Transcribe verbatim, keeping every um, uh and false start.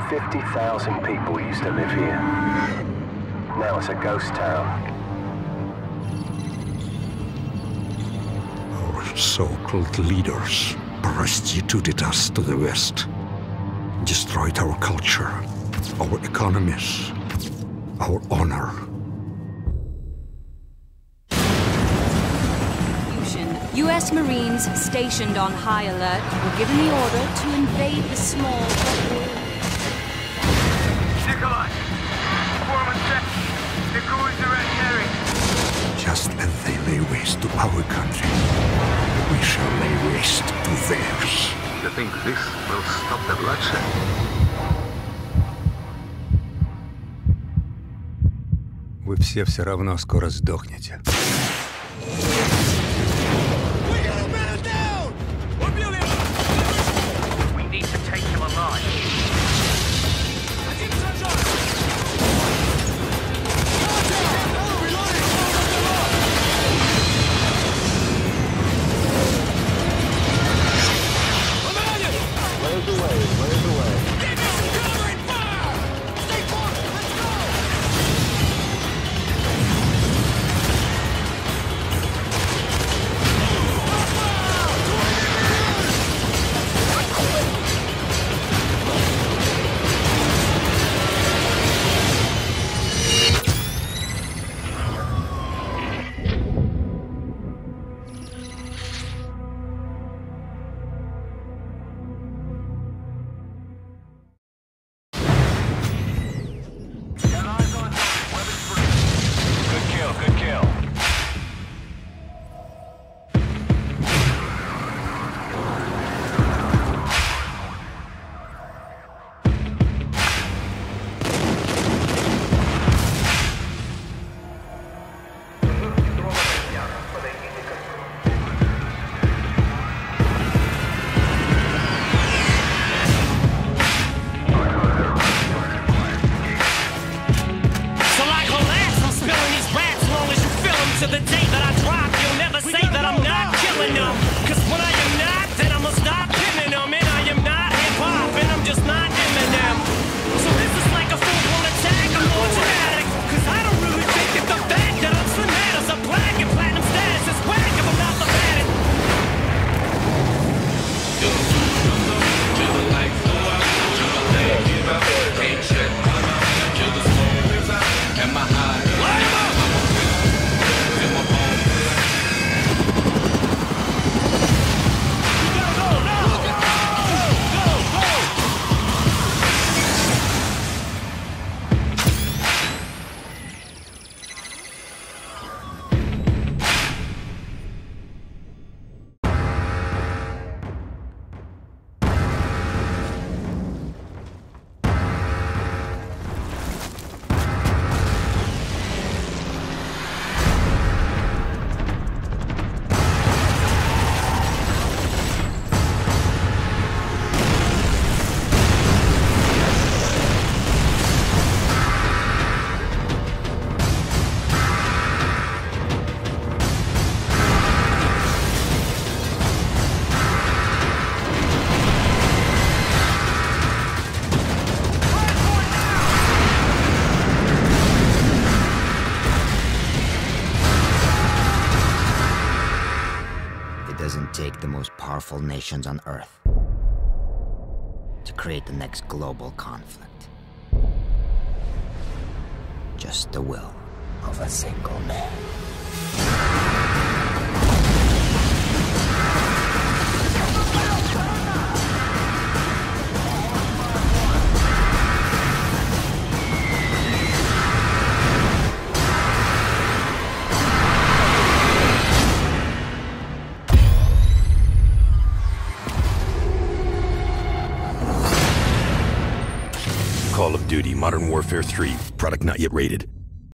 fifty thousand people used to live here. Now it's a ghost town. Our so-called leaders prostituted us to the West, destroyed our culture, our economies, our honor. U S Marines stationed on high alert were given the order to invade the small... Nikolai! Form a check. The crews are at Harry. Just as they lay waste to our country, we shall lay waste to theirs. You think this will stop the bloodshed? Вы все все равно скоро сдохнете. To the day that I drop, you'll never say that I'm not killing them. Cause when I am not, then I'ma stop pinning them. And I am not hip-hop, and I'm just not Eminem. So this is like a full-blown attack, I'm more dramatic. Cause I don't really think that the fact that I'm cinematic is a black and platinum status is whack if I'm not the baddest. Till the lights go out, till the day give up, can't shut my mouth, till the smoke is out, and my high. Doesn't take the most powerful nations on Earth to create the next global conflict. Just the will of a single man. Call of Duty Modern Warfare three. Product not yet rated.